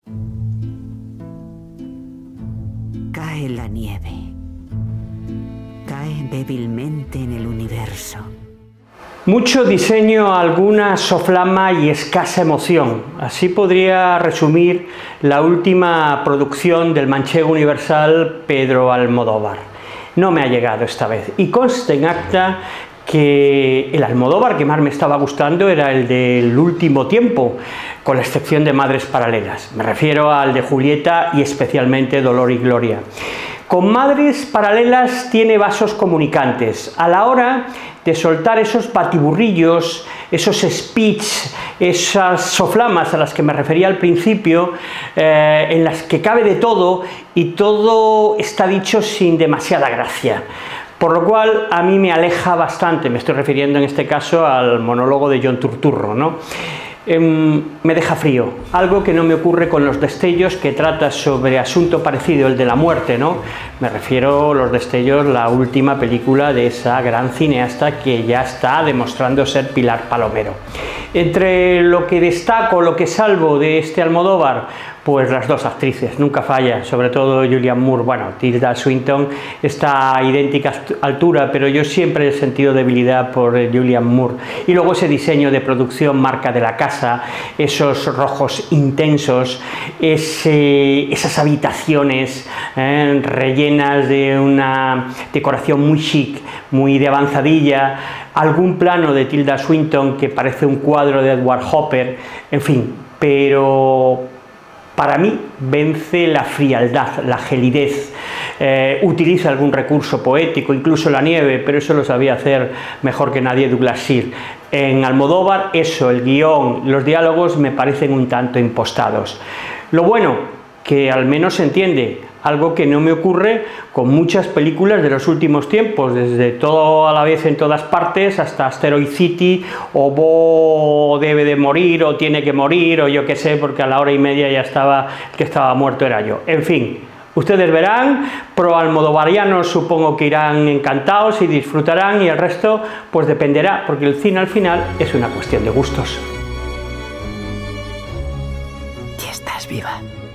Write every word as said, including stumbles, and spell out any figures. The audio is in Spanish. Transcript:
Cae la nieve. Cae débilmente en el universo. Mucho diseño, alguna soflama y escasa emoción. Así podría resumir la última producción del manchego universal Pedro Almodóvar. No me ha llegado esta vez. Y consta en acta que el Almodóvar que más me estaba gustando era el del Último Tiempo, con la excepción de Madres Paralelas. Me refiero al de Julieta y especialmente Dolor y Gloria. Con Madres Paralelas tiene vasos comunicantes. A la hora de soltar esos batiburrillos, esos speech, esas soflamas a las que me refería al principio, eh, en las que cabe de todo y todo está dicho sin demasiada gracia. Por lo cual a mí me aleja bastante, me estoy refiriendo en este caso al monólogo de John Turturro, ¿no? Eh, me deja frío, algo que no me ocurre con Los Destellos, que trata sobre asunto parecido, el de la muerte, ¿no? Me refiero a Los Destellos, la última película de esa gran cineasta que ya está demostrando ser Pilar Palomero. Entre lo que destaco, lo que salvo de este Almodóvar, pues las dos actrices, nunca falla, sobre todo Julianne Moore. Bueno, Tilda Swinton está a idéntica altura, pero yo siempre he sentido debilidad por Julianne Moore. Y luego ese diseño de producción marca de la casa, esos rojos intensos, ese, esas habitaciones eh, rellenas de una decoración muy chic, muy de avanzadilla, algún plano de Tilda Swinton que parece un cuadro de Edward Hopper, en fin, pero para mí vence la frialdad, la gelidez, eh, utiliza algún recurso poético, incluso la nieve, pero eso lo sabía hacer mejor que nadie Douglas Sirk. En Almodóvar eso, el guión, los diálogos me parecen un tanto impostados. Lo bueno, que al menos se entiende, algo que no me ocurre con muchas películas de los últimos tiempos, desde Todo a la vez en todas partes hasta Asteroid City, o Bo debe de morir, o tiene que morir, o yo qué sé, porque a la hora y media ya estaba, el que estaba muerto era yo. En fin, ustedes verán, pro almodovarianos supongo que irán encantados y disfrutarán, y el resto pues dependerá, porque el cine al final es una cuestión de gustos. Y estás viva.